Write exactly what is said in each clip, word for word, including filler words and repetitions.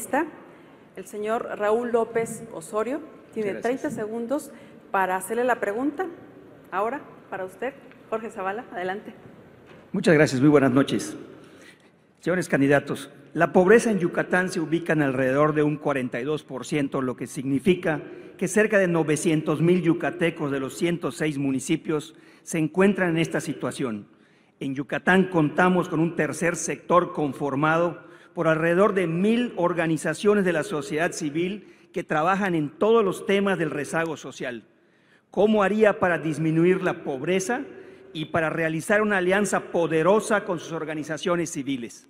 especialista, el señor Raúl López Osorio. Tiene treinta segundos para hacerle la pregunta. Ahora, para usted, Jorge Zavala, adelante. Muchas gracias, muy buenas noches. Señores candidatos, la pobreza en Yucatán se ubica en alrededor de un cuarenta y dos por ciento, lo que significa que cerca de novecientos mil yucatecos de los ciento seis municipios se encuentran en esta situación. En Yucatán contamos con un tercer sector conformado por alrededor de mil organizaciones de la sociedad civil que trabajan en todos los temas del rezago social. ¿Cómo haría para disminuir la pobreza y para realizar una alianza poderosa con sus organizaciones civiles?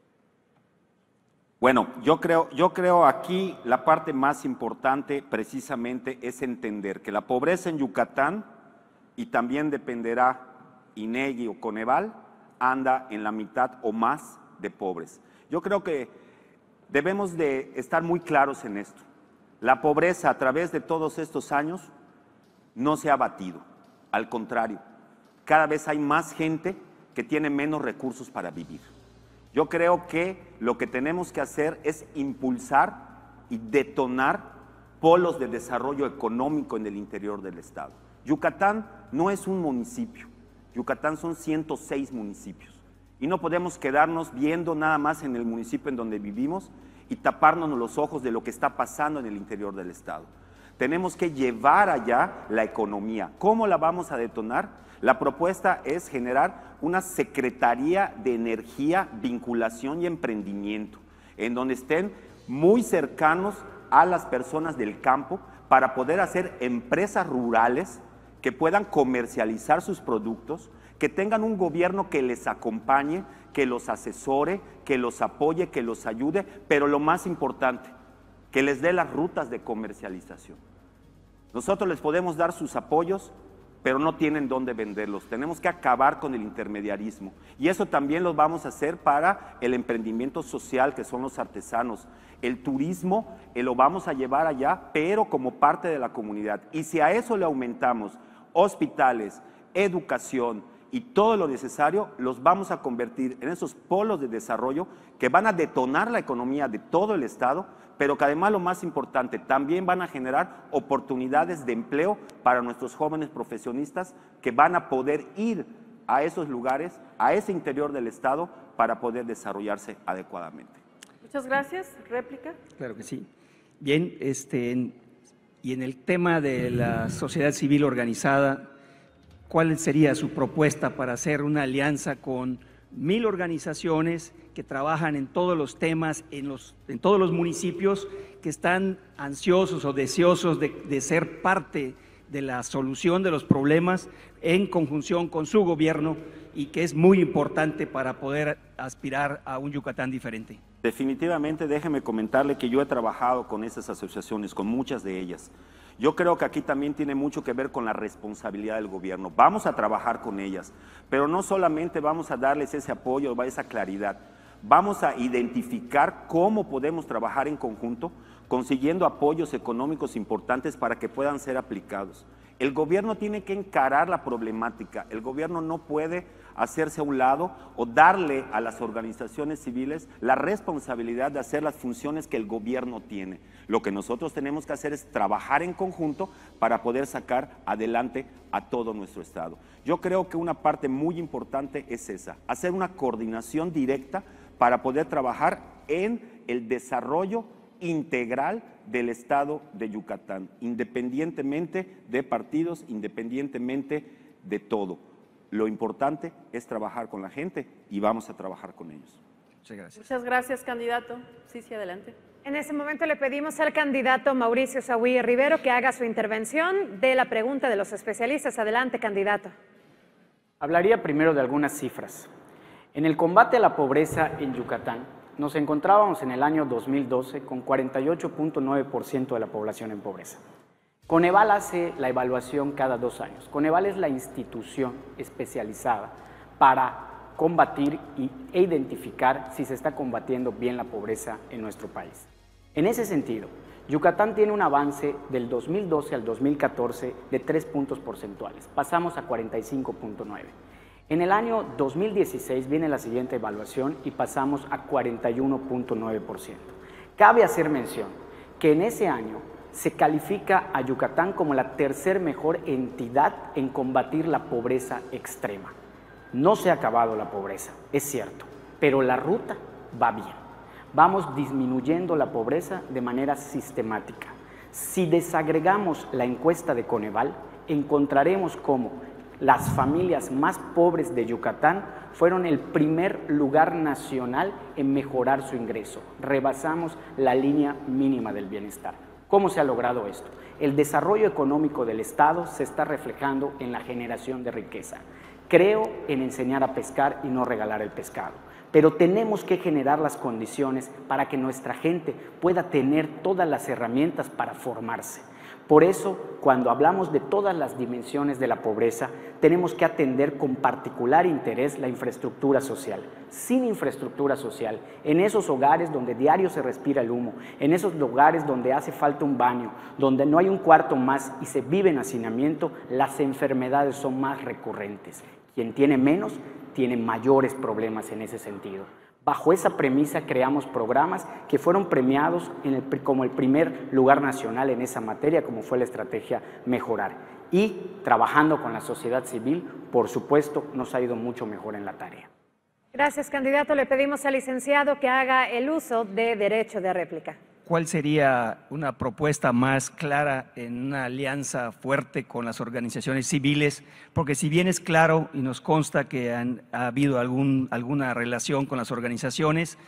Bueno, yo creo, yo creo aquí la parte más importante precisamente es entender que la pobreza en Yucatán, y también dependerá INEGI o Coneval, anda en la mitad o más de pobres. Yo creo que debemos de estar muy claros en esto. La pobreza a través de todos estos años no se ha abatido, al contrario, cada vez hay más gente que tiene menos recursos para vivir. Yo creo que lo que tenemos que hacer es impulsar y detonar polos de desarrollo económico en el interior del estado. Yucatán no es un municipio, Yucatán son ciento seis municipios y no podemos quedarnos viendo nada más en el municipio en donde vivimos y taparnos los ojos de lo que está pasando en el interior del estado. Tenemos que llevar allá la economía. ¿Cómo la vamos a detonar? La propuesta es generar una Secretaría de Energía, Vinculación y Emprendimiento, en donde estén muy cercanos a las personas del campo para poder hacer empresas rurales que puedan comercializar sus productos, que tengan un gobierno que les acompañe, que los asesore, que los apoye, que los ayude, pero lo más importante, que les dé las rutas de comercialización. Nosotros les podemos dar sus apoyos, pero no tienen dónde venderlos. Tenemos que acabar con el intermediarismo. Y eso también lo vamos a hacer para el emprendimiento social, que son los artesanos. El turismo eh, lo vamos a llevar allá, pero como parte de la comunidad. Y si a eso le aumentamos hospitales, educación y todo lo necesario, los vamos a convertir en esos polos de desarrollo que van a detonar la economía de todo el estado, pero que además lo más importante, también van a generar oportunidades de empleo para nuestros jóvenes profesionistas que van a poder ir a esos lugares, a ese interior del estado, para poder desarrollarse adecuadamente. Muchas gracias. ¿Réplica? Claro que sí. Bien, este, en, y en el tema de la sociedad civil organizada, ¿cuál sería su propuesta para hacer una alianza con mil organizaciones que trabajan en todos los temas, en, los, en todos los municipios, que están ansiosos o deseosos de, de ser parte de la solución de los problemas en conjunción con su gobierno y que es muy importante para poder aspirar a un Yucatán diferente? Definitivamente, déjeme comentarle que yo he trabajado con esas asociaciones, con muchas de ellas. Yo creo que aquí también tiene mucho que ver con la responsabilidad del gobierno. Vamos a trabajar con ellas, pero no solamente vamos a darles ese apoyo, esa claridad. Vamos a identificar cómo podemos trabajar en conjunto, consiguiendo apoyos económicos importantes para que puedan ser aplicados. El gobierno tiene que encarar la problemática, el gobierno no puede hacerse a un lado o darle a las organizaciones civiles la responsabilidad de hacer las funciones que el gobierno tiene. Lo que nosotros tenemos que hacer es trabajar en conjunto para poder sacar adelante a todo nuestro estado. Yo creo que una parte muy importante es esa, hacer una coordinación directa para poder trabajar en el desarrollo integral del estado de Yucatán, independientemente de partidos, independientemente de todo. Lo importante es trabajar con la gente y vamos a trabajar con ellos. Muchas gracias. Muchas gracias, candidato. Sí, sí, adelante. En ese momento le pedimos al candidato Mauricio Zahuí Rivero que haga su intervención de la pregunta de los especialistas. Adelante, candidato. Hablaría primero de algunas cifras. En el combate a la pobreza en Yucatán, nos encontrábamos en el año dos mil doce con cuarenta y ocho punto nueve por ciento de la población en pobreza. Coneval hace la evaluación cada dos años. Coneval es la institución especializada para combatir y, e identificar si se está combatiendo bien la pobreza en nuestro país. En ese sentido, Yucatán tiene un avance del dos mil doce al dos mil catorce de tres puntos porcentuales. Pasamos a cuarenta y cinco punto nueve. En el año dos mil dieciséis viene la siguiente evaluación y pasamos a cuarenta y uno punto nueve por ciento. Cabe hacer mención que en ese año se califica a Yucatán como la tercer mejor entidad en combatir la pobreza extrema. No se ha acabado la pobreza, es cierto, pero la ruta va bien. Vamos disminuyendo la pobreza de manera sistemática. Si desagregamos la encuesta de Coneval, encontraremos cómo las familias más pobres de Yucatán fueron el primer lugar nacional en mejorar su ingreso. Rebasamos la línea mínima del bienestar. ¿Cómo se ha logrado esto? El desarrollo económico del Estado se está reflejando en la generación de riqueza. Creo en enseñar a pescar y no regalar el pescado, pero tenemos que generar las condiciones para que nuestra gente pueda tener todas las herramientas para formarse. Por eso, cuando hablamos de todas las dimensiones de la pobreza, tenemos que atender con particular interés la infraestructura social. Sin infraestructura social, en esos hogares donde diario se respira el humo, en esos lugares donde hace falta un baño, donde no hay un cuarto más y se vive en hacinamiento, las enfermedades son más recurrentes. Quien tiene menos, tiene mayores problemas en ese sentido. Bajo esa premisa creamos programas que fueron premiados en el, como el primer lugar nacional en esa materia, como fue la estrategia Mejorar. Y trabajando con la sociedad civil, por supuesto, nos ha ido mucho mejor en la tarea. Gracias, candidato. Le pedimos al licenciado que haga el uso de derecho de réplica. ¿Cuál sería una propuesta más clara en una alianza fuerte con las organizaciones civiles? Porque si bien es claro y nos consta que han, ha habido algún, alguna relación con las organizaciones,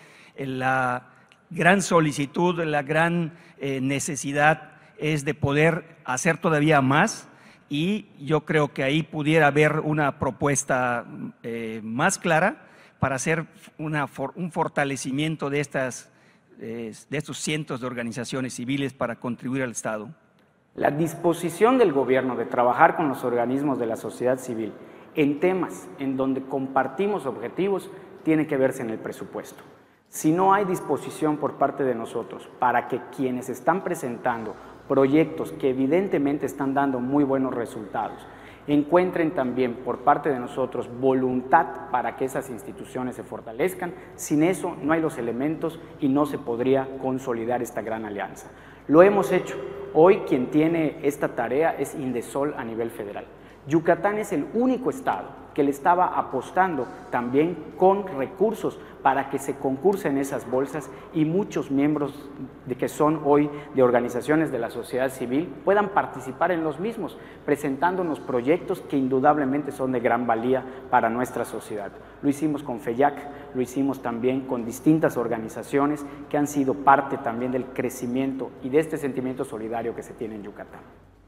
la gran solicitud, la gran eh, necesidad es de poder hacer todavía más, y yo creo que ahí pudiera haber una propuesta eh, más clara para hacer una, un fortalecimiento de estas de estos cientos de organizaciones civiles para contribuir al Estado. La disposición del gobierno de trabajar con los organismos de la sociedad civil en temas en donde compartimos objetivos tiene que verse en el presupuesto. Si no hay disposición por parte de nosotros para que quienes están presentando proyectos que evidentemente están dando muy buenos resultados, encuentren también por parte de nosotros voluntad para que esas instituciones se fortalezcan, sin eso no hay los elementos y no se podría consolidar esta gran alianza. Lo hemos hecho. Hoy quien tiene esta tarea es Indesol a nivel federal. Yucatán es el único estado que le estaba apostando también con recursos para que se concursen esas bolsas y muchos miembros de que son hoy de organizaciones de la sociedad civil puedan participar en los mismos, presentándonos proyectos que indudablemente son de gran valía para nuestra sociedad. Lo hicimos con FEYAC, lo hicimos también con distintas organizaciones que han sido parte también del crecimiento y de este sentimiento solidario que se tiene en Yucatán.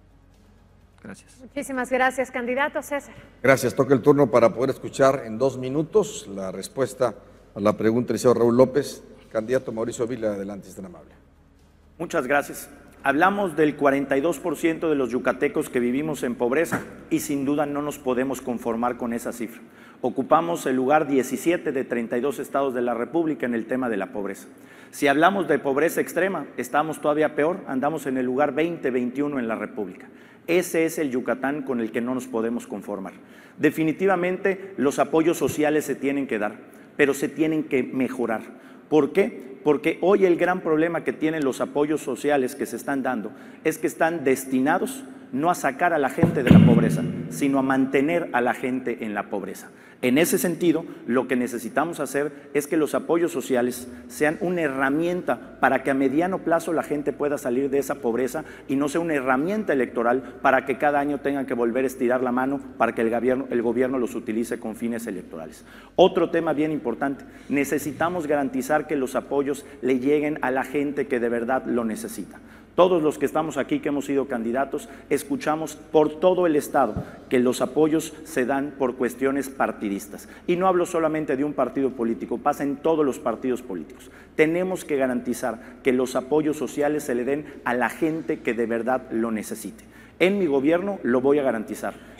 Gracias. Muchísimas gracias, candidato. César. Gracias. Toca el turno para poder escuchar en dos minutos la respuesta a la pregunta del licenciado Raúl López. Candidato Mauricio Vila, adelante, es tan amable. Muchas gracias. Hablamos del cuarenta y dos por ciento de los yucatecos que vivimos en pobreza y sin duda no nos podemos conformar con esa cifra. Ocupamos el lugar diecisiete de treinta y dos estados de la República en el tema de la pobreza. Si hablamos de pobreza extrema, estamos todavía peor, andamos en el lugar veinte, veintiuno en la República. Ese es el Yucatán con el que no nos podemos conformar. Definitivamente los apoyos sociales se tienen que dar, pero se tienen que mejorar. ¿Por qué? Porque hoy el gran problema que tienen los apoyos sociales que se están dando es que están destinados no a sacar a la gente de la pobreza, sino a mantener a la gente en la pobreza. En ese sentido, lo que necesitamos hacer es que los apoyos sociales sean una herramienta para que a mediano plazo la gente pueda salir de esa pobreza y no sea una herramienta electoral para que cada año tengan que volver a estirar la mano para que el gobierno, el gobierno los utilice con fines electorales. Otro tema bien importante, necesitamos garantizar que los apoyos le lleguen a la gente que de verdad lo necesita. Todos los que estamos aquí, que hemos sido candidatos, escuchamos por todo el Estado que los apoyos se dan por cuestiones partidistas. Y no hablo solamente de un partido político, pasa en todos los partidos políticos. Tenemos que garantizar que los apoyos sociales se le den a la gente que de verdad lo necesite. En mi gobierno lo voy a garantizar.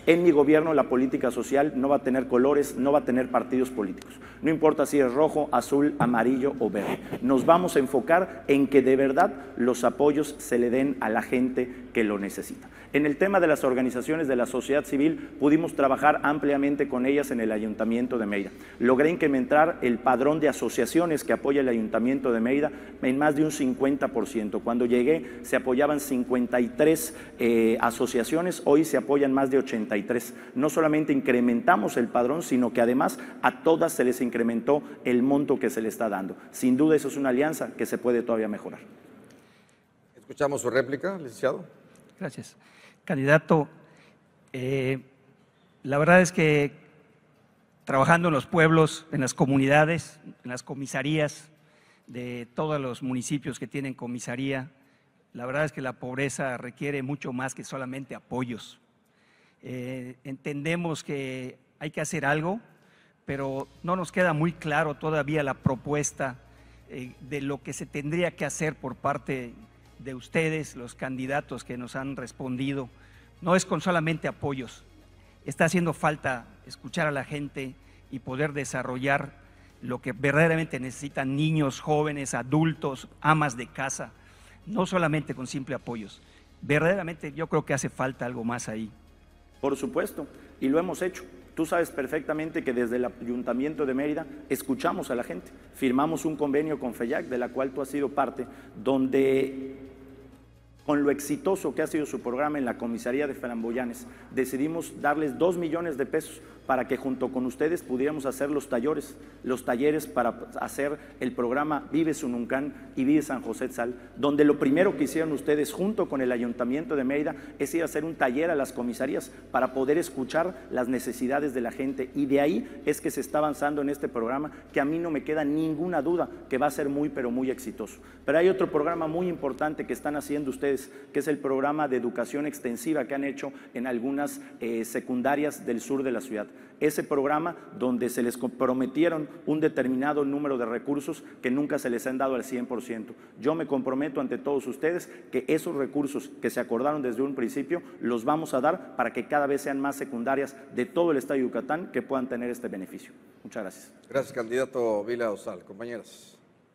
En mi gobierno la política social no va a tener colores, no va a tener partidos políticos. No importa si es rojo, azul, amarillo o verde. Nos vamos a enfocar en que de verdad los apoyos se le den a la gente que lo necesita. En el tema de las organizaciones de la sociedad civil, pudimos trabajar ampliamente con ellas en el Ayuntamiento de Mérida. Logré incrementar el padrón de asociaciones que apoya el Ayuntamiento de Mérida en más de un cincuenta por ciento. Cuando llegué se apoyaban cincuenta y tres eh, asociaciones, hoy se apoyan más de ochenta y tres. No solamente incrementamos el padrón, sino que además a todas se les incrementó el monto que se le está dando. Sin duda eso es una alianza que se puede todavía mejorar. Escuchamos su réplica, licenciado. Gracias. Candidato, eh, la verdad es que trabajando en los pueblos, en las comunidades, en las comisarías de todos los municipios que tienen comisaría, la verdad es que la pobreza requiere mucho más que solamente apoyos. Eh, entendemos que hay que hacer algo, pero no nos queda muy claro todavía la propuesta eh, de lo que se tendría que hacer por parte de ustedes, los candidatos que nos han respondido. No es con solamente apoyos, está haciendo falta escuchar a la gente y poder desarrollar lo que verdaderamente necesitan niños, jóvenes, adultos, amas de casa, no solamente con simple apoyos. Verdaderamente yo creo que hace falta algo más ahí. Por supuesto, y lo hemos hecho. Tú sabes perfectamente que desde el Ayuntamiento de Mérida escuchamos a la gente. Firmamos un convenio con FEYAC, de la cual tú has sido parte, donde con lo exitoso que ha sido su programa en la comisaría de Flamboyanes, decidimos darles dos millones de pesos para que junto con ustedes pudiéramos hacer los talleres, los talleres para hacer el programa Vive Sununcán y Vive San José Tzal, donde lo primero que hicieron ustedes junto con el Ayuntamiento de Mérida es ir a hacer un taller a las comisarías para poder escuchar las necesidades de la gente, y de ahí es que se está avanzando en este programa, que a mí no me queda ninguna duda que va a ser muy pero muy exitoso. Pero hay otro programa muy importante que están haciendo ustedes, que es el programa de educación extensiva que han hecho en algunas eh, secundarias del sur de la ciudad. Ese programa donde se les prometieron un determinado número de recursos que nunca se les han dado al cien por ciento. Yo me comprometo ante todos ustedes que esos recursos que se acordaron desde un principio los vamos a dar para que cada vez sean más secundarias de todo el estado de Yucatán que puedan tener este beneficio. Muchas gracias. Gracias, candidato Vila Dosal. Compañeras.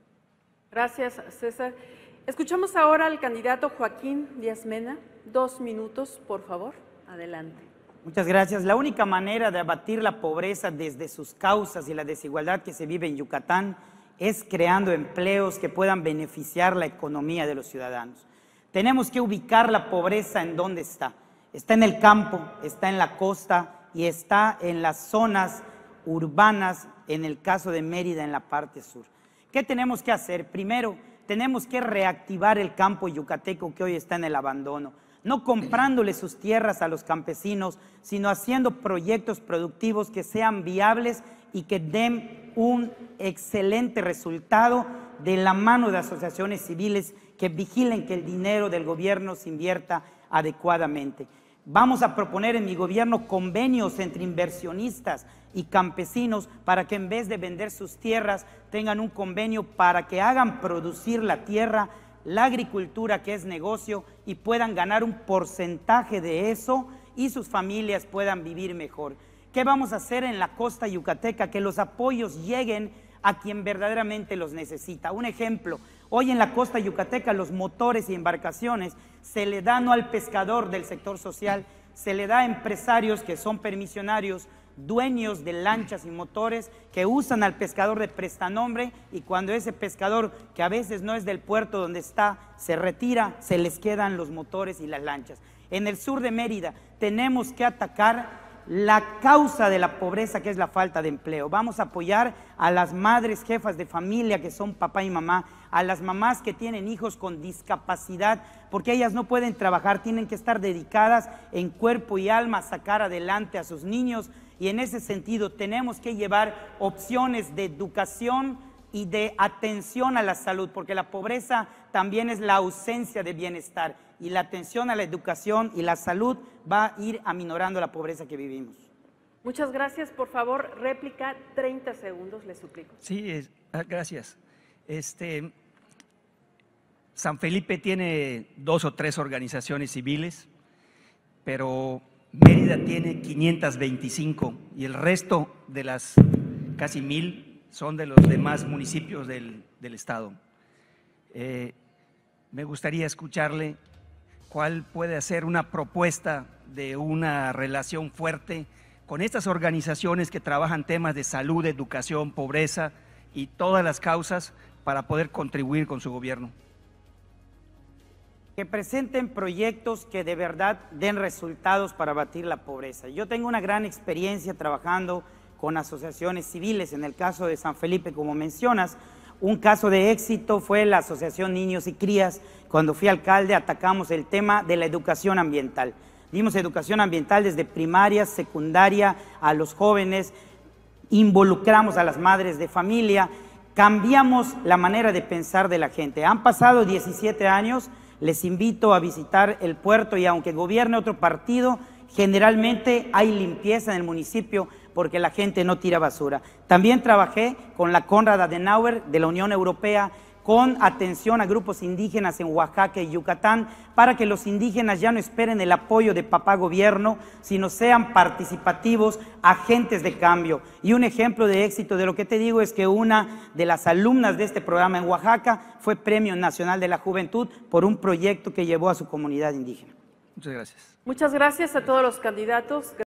Gracias, César. Escuchamos ahora al candidato Joaquín Díaz Mena. Dos minutos, por favor. Adelante. Muchas gracias. La única manera de abatir la pobreza desde sus causas y la desigualdad que se vive en Yucatán es creando empleos que puedan beneficiar la economía de los ciudadanos. Tenemos que ubicar la pobreza en dónde está. Está en el campo, está en la costa y está en las zonas urbanas, en el caso de Mérida, en la parte sur. ¿Qué tenemos que hacer? Primero, tenemos que reactivar el campo yucateco que hoy está en el abandono, no comprándole sus tierras a los campesinos, sino haciendo proyectos productivos que sean viables y que den un excelente resultado de la mano de asociaciones civiles que vigilen que el dinero del gobierno se invierta adecuadamente. Vamos a proponer en mi gobierno convenios entre inversionistas y campesinos para que en vez de vender sus tierras tengan un convenio para que hagan producir la tierra, la agricultura, que es negocio, y puedan ganar un porcentaje de eso y sus familias puedan vivir mejor. ¿Qué vamos a hacer en la costa yucateca? Que los apoyos lleguen a quien verdaderamente los necesita. Un ejemplo, hoy en la costa yucateca los motores y embarcaciones se le dan no al pescador del sector social, se le da a empresarios que son permisionarios, dueños de lanchas y motores que usan al pescador de prestanombre, y cuando ese pescador, que a veces no es del puerto donde está, se retira, se les quedan los motores y las lanchas. En el sur de Mérida tenemos que atacar la causa de la pobreza, que es la falta de empleo. Vamos a apoyar a las madres jefas de familia que son papá y mamá, a las mamás que tienen hijos con discapacidad, porque ellas no pueden trabajar, tienen que estar dedicadas en cuerpo y alma a sacar adelante a sus niños, y en ese sentido tenemos que llevar opciones de educación y de atención a la salud, porque la pobreza también es la ausencia de bienestar, y la atención a la educación y la salud va a ir aminorando la pobreza que vivimos. Muchas gracias. Por favor, réplica, treinta segundos, le suplico. Sí, es, gracias. Este, San Felipe tiene dos o tres organizaciones civiles, pero Mérida tiene quinientas veinticinco y el resto de las casi mil son de los demás municipios del, del estado. Eh, me gustaría escucharle cuál puede ser una propuesta de una relación fuerte con estas organizaciones que trabajan temas de salud, educación, pobreza y todas las causas para poder contribuir con su gobierno. Que presenten proyectos que de verdad den resultados para abatir la pobreza. Yo tengo una gran experiencia trabajando con asociaciones civiles, en el caso de San Felipe, como mencionas. Un caso de éxito fue la Asociación Niños y Crías. Cuando fui alcalde atacamos el tema de la educación ambiental. Dimos educación ambiental desde primaria, secundaria, a los jóvenes, involucramos a las madres de familia, cambiamos la manera de pensar de la gente. Han pasado diecisiete años, les invito a visitar el puerto y aunque gobierne otro partido, generalmente hay limpieza en el municipio porque la gente no tira basura. También trabajé con la Konrad Adenauer de la Unión Europea con atención a grupos indígenas en Oaxaca y Yucatán para que los indígenas ya no esperen el apoyo de papá gobierno, sino sean participativos, agentes de cambio. Y un ejemplo de éxito de lo que te digo es que una de las alumnas de este programa en Oaxaca fue Premio Nacional de la Juventud por un proyecto que llevó a su comunidad indígena. Muchas gracias. Muchas gracias a todos los candidatos.